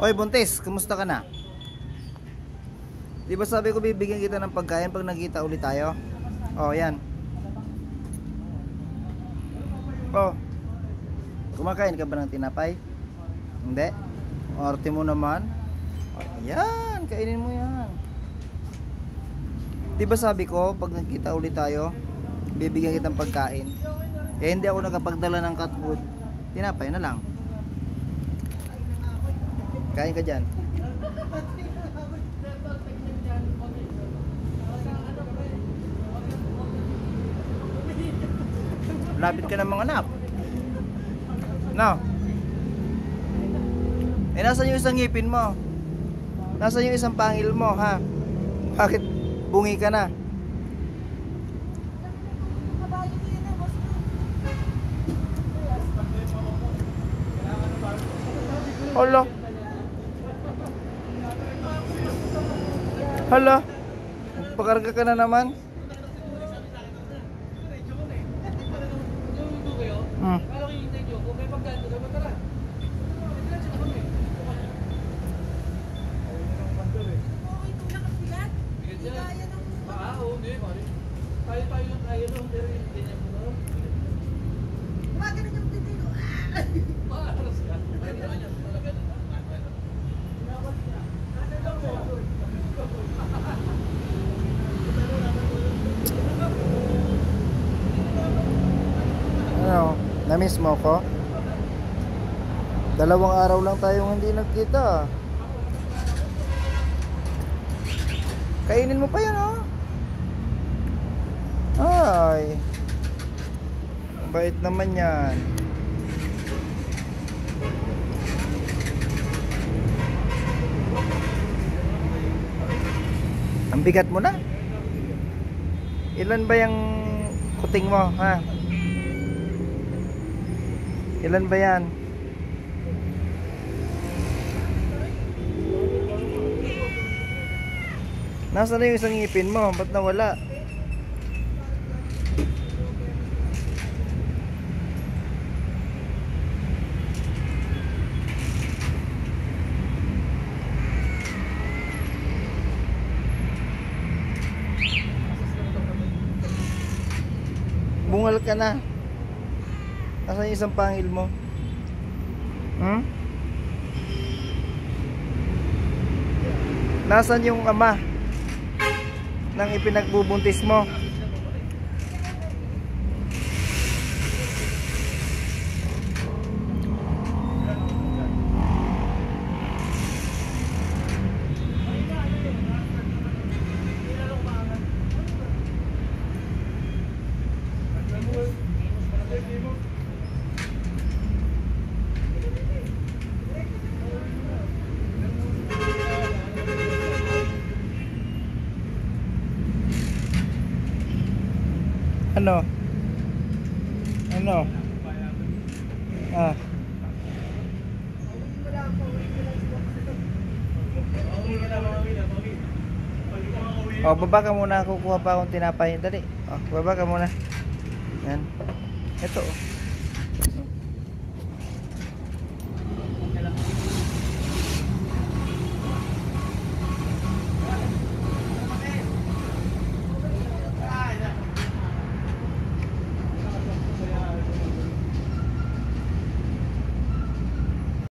Oy, buntis, kumusta ka na? Di ba sabi ko bibigyan kita ng pagkain pag nagkita ulit tayo? Oh, yan. Oh. Kumakain ka ba ng tinapay? Hindi? Arte mo naman. Oh, yan, kainin mo yan. Di ba sabi ko pag nagkita ulit tayo, bibigyan kitang pagkain? Eh hindi ako nakapagdala ng cat food. Tinapay na lang. Kain ka dyan. Lapit ka ng mga anak. No. Eh nasan yung isang ngipin mo? Nasan yung isang pangil mo, ha? Bakit bungi ka na? Hala. Hala. Pakarga ka na naman. Ano, na-miss mo ko? 2 araw lang tayong hindi nagkita. Kainin mo pa yan, oh. Ay, bait naman yan. Ang bigat mo na. Ilan ba yung kuting mo, ha? Ilan ba yan? Nasaan na yung isang ngipin mo? Ba't nawala? Bungal ka na. Nasaan yung isang pangil mo? Nasaan yung ama nang ipinagbubuntis mo? Ano? Ano? Ah. Oh, baba ka muna. Kukuha pa akong tinapay. Dali. Oh, baba ka muna. Yan. Ito, oh.